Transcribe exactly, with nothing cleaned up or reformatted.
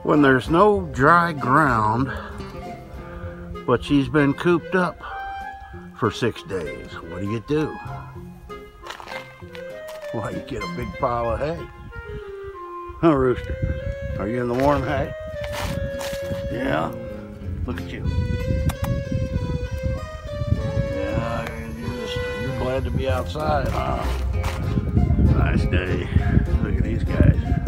When there's no dry ground, but she's been cooped up for six days, what do you do? Well, you get a big pile of hay. Huh, Rooster? Are you in the warm hay? Yeah? Look at you. Yeah, you're, just, you're glad to be outside, huh? Nice day. Look at these guys.